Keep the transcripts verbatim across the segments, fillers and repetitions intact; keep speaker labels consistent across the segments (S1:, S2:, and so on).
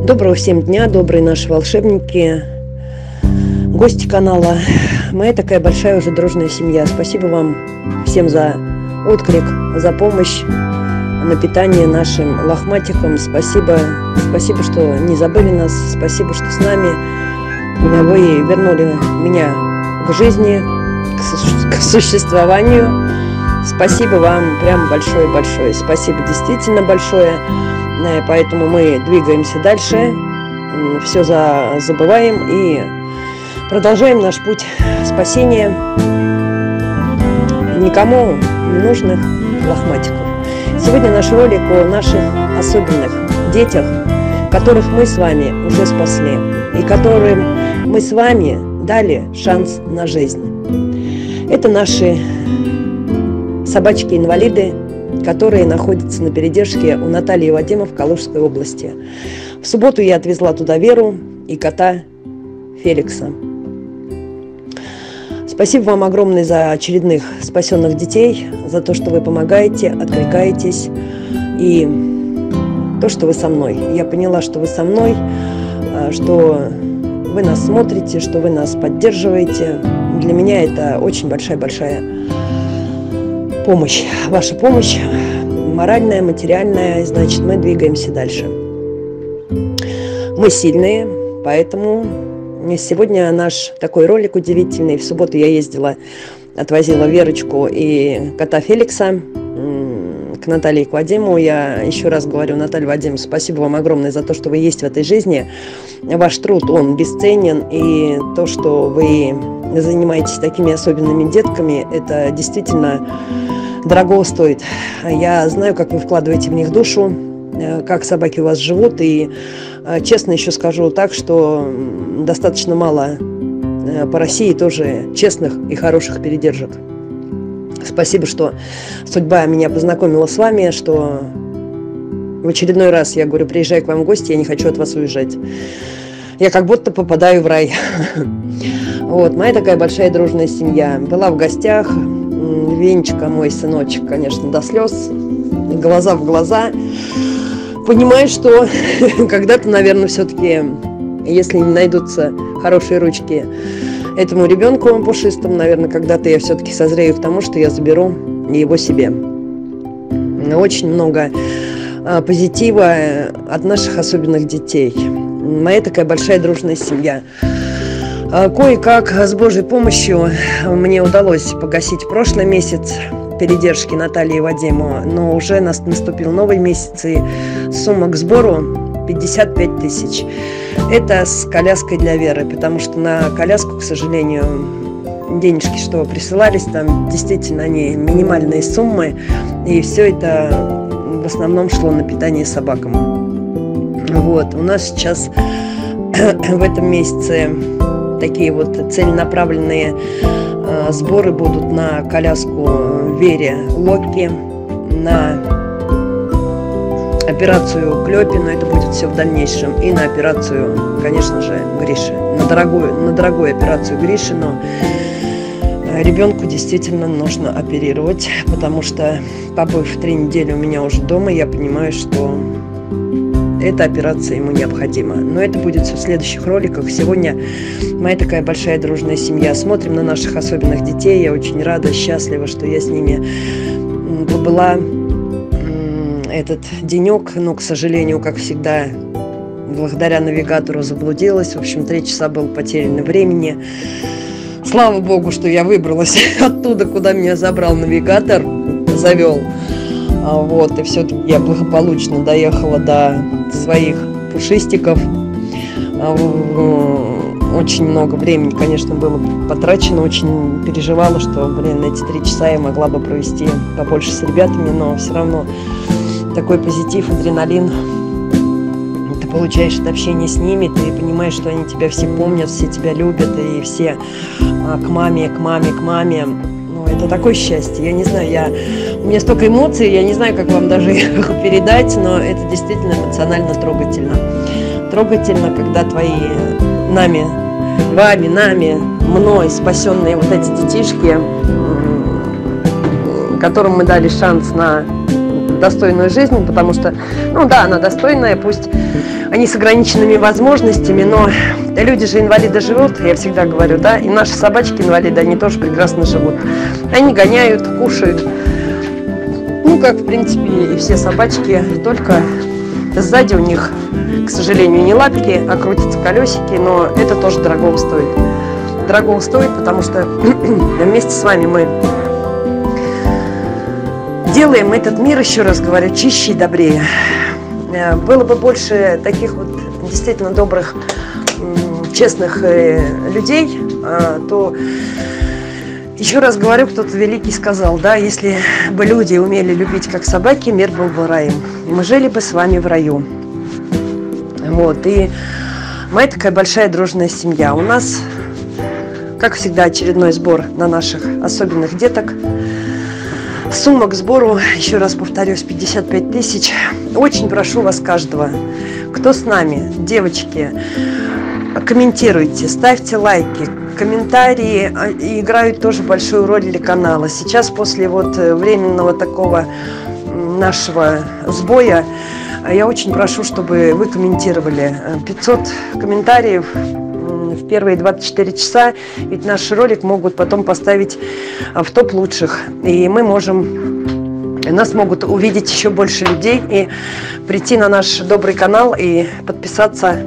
S1: Доброго всем дня, добрые наши волшебники, гости канала. Моя такая большая уже дружная семья. Спасибо вам всем за отклик, за помощь на питание нашим лохматикам. Спасибо, спасибо, что не забыли нас. Спасибо, что с нами. Вы вернули меня к жизни, к, к существованию. Спасибо вам прям большое-большое. Спасибо действительно большое. Поэтому мы двигаемся дальше, все за, забываем и продолжаем наш путь спасения никому не нужных лохматиков. Сегодня наш ролик о наших особенных детях, которых мы с вами уже спасли и которым мы с вами дали шанс на жизнь. Это наши собачки-инвалиды, которые находятся на передержке у Натальи и Вадима в Калужской области. В субботу я отвезла туда Веру и кота Феликса. Спасибо вам огромное за очередных спасенных детей, за то, что вы помогаете, откликаетесь, и то, что вы со мной. Я поняла, что вы со мной, что вы нас смотрите, что вы нас поддерживаете. Для меня это очень большая-большая помощь, ваша помощь, моральная, материальная, значит, мы двигаемся дальше. Мы сильные, поэтому сегодня наш такой ролик удивительный. В субботу я ездила, отвозила Верочку и кота Феликса к Наталье и к Вадиму. Я еще раз говорю, Наталья, Вадим, спасибо вам огромное за то, что вы есть в этой жизни. Ваш труд, он бесценен, и то, что вы занимаетесь такими особенными детками, это действительно дорого стоит. Я знаю, как вы вкладываете в них душу, как собаки у вас живут, и честно еще скажу так, что достаточно мало по России тоже честных и хороших передержек. Спасибо, что судьба меня познакомила с вами, что в очередной раз, я говорю, приезжаю к вам в гости, я не хочу от вас уезжать. Я как будто попадаю в рай. Вот, моя такая большая дружная семья. Была в гостях. Венечка, мой сыночек, конечно, до слез, глаза в глаза. Понимаю, что когда-то, наверное, все-таки, если не найдутся хорошие ручки этому ребенку пушистому, наверное, когда-то я все-таки созрею к тому, что я заберу его себе. Очень много позитива от наших особенных детей. Моя такая большая дружная семья. Кое-как с Божьей помощью мне удалось погасить прошлый месяц передержки Натальи и Вадиму, но уже наступил новый месяц, и сумма к сбору пятьдесят пять тысяч. Это с коляской для Веры, потому что на коляску, к сожалению, денежки, что присылались, там действительно они минимальные суммы, и все это в основном шло на питание собакам. Вот, у нас сейчас в этом месяце такие вот целенаправленные э, сборы будут на коляску Вере Локи, на операцию Клёпину, это будет все в дальнейшем, и на операцию, конечно же, Гриши, на дорогую, на дорогую операцию Гриши, но ребенку действительно нужно оперировать, потому что, побыв три недели у меня уже дома, я понимаю, что эта операция ему необходима. Но это будет все в следующих роликах. Сегодня моя такая большая дружная семья. Смотрим на наших особенных детей. Я очень рада, счастлива, что я с ними побыла этот денек. Но, к сожалению, как всегда, благодаря навигатору заблудилась. В общем, три часа было потеряно времени. Слава Богу, что я выбралась оттуда, куда меня забрал навигатор, завел. Вот, и все-таки я благополучно доехала до своих пушистиков. Очень много времени, конечно, было потрачено. Очень переживала, что, блин, эти три часа я могла бы провести побольше с ребятами, но все равно такой позитив, адреналин. Ты получаешь от общения с ними, ты понимаешь, что они тебя все помнят, все тебя любят, и все к маме, к маме, к маме. Это такое счастье, я не знаю, я... у меня столько эмоций, я не знаю, как вам даже их передать, но это действительно эмоционально трогательно. Трогательно, когда твои нами, вами, нами, мной спасенные вот эти детишки, которым мы дали шанс на достойную жизнь, потому что, ну да, она достойная, пусть они с ограниченными возможностями, но люди же инвалиды живут, я всегда говорю, да, и наши собачки инвалиды, они тоже прекрасно живут. Они гоняют, кушают, ну, как, в принципе, и все собачки, только сзади у них, к сожалению, не лапки, а крутятся колесики, но это тоже дорогого стоит. Дорогого стоит, потому что вместе с вами мы делаем этот мир, еще раз говорю, чище и добрее. Было бы больше таких вот действительно добрых, честных людей, то, еще раз говорю, кто-то великий сказал, да, если бы люди умели любить как собаки, мир был бы раем. Мы жили бы с вами в раю. Вот, и моя такая большая дружная семья. У нас, как всегда, очередной сбор на наших особенных деток. Сумма к сбору, еще раз повторюсь, пятьдесят пять тысяч. Очень прошу вас каждого, кто с нами, девочки, комментируйте, ставьте лайки. Комментарии играют тоже большую роль для канала. Сейчас, после вот временного такого нашего сбоя, я очень прошу, чтобы вы комментировали. пятьсот комментариев в первые двадцать четыре часа, ведь наш ролик могут потом поставить в топ лучших. И мы можем, нас могут увидеть еще больше людей и прийти на наш добрый канал и подписаться,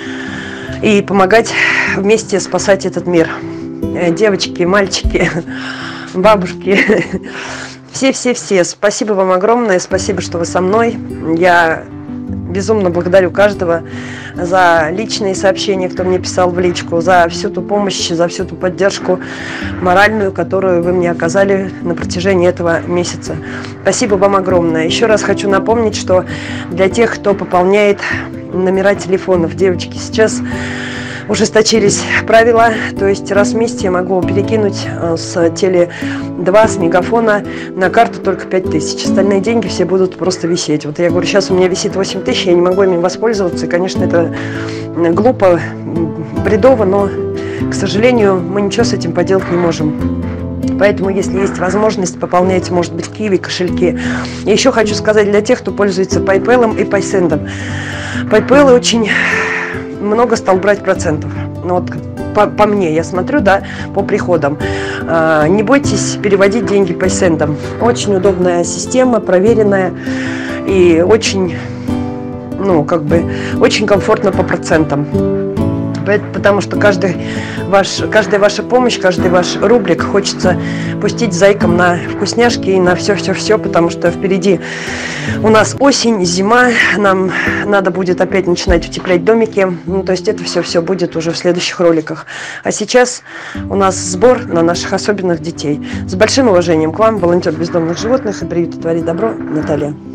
S1: и помогать вместе спасать этот мир. Девочки, мальчики, бабушки, все-все-все. Спасибо вам огромное, спасибо, что вы со мной. Я безумно благодарю каждого за личные сообщения, кто мне писал в личку, за всю ту помощь, за всю ту поддержку моральную, которую вы мне оказали на протяжении этого месяца. Спасибо вам огромное. Еще раз хочу напомнить, что для тех, кто пополняет номера телефонов, девочки, сейчас ужесточились правила, то есть раз в месяц я могу перекинуть с теле два, с мегафона на карту только пять тысяч. Остальные деньги все будут просто висеть. Вот я говорю, сейчас у меня висит восемь тысяч, я не могу ими воспользоваться. И, конечно, это глупо, бредово, но, к сожалению, мы ничего с этим поделать не можем. Поэтому, если есть возможность, пополняйте, может быть, в Киеве кошельки. И еще хочу сказать для тех, кто пользуется PayPal и Paysend. PayPal очень много стал брать процентов. Ну, вот по, по мне, я смотрю, да, по приходам. А, не бойтесь переводить деньги Paysend. Очень удобная система, проверенная и очень, ну, как бы, очень комфортно по процентам. Потому что каждый ваш, каждая ваша помощь, каждый ваш рублик хочется пустить зайкам на вкусняшки и на все-все-все, потому что впереди у нас осень, зима, нам надо будет опять начинать утеплять домики, ну, то есть это все-все будет уже в следующих роликах. А сейчас у нас сбор на наших особенных детей. С большим уважением к вам, волонтер бездомных животных и приюта «Твори добро», Наталья.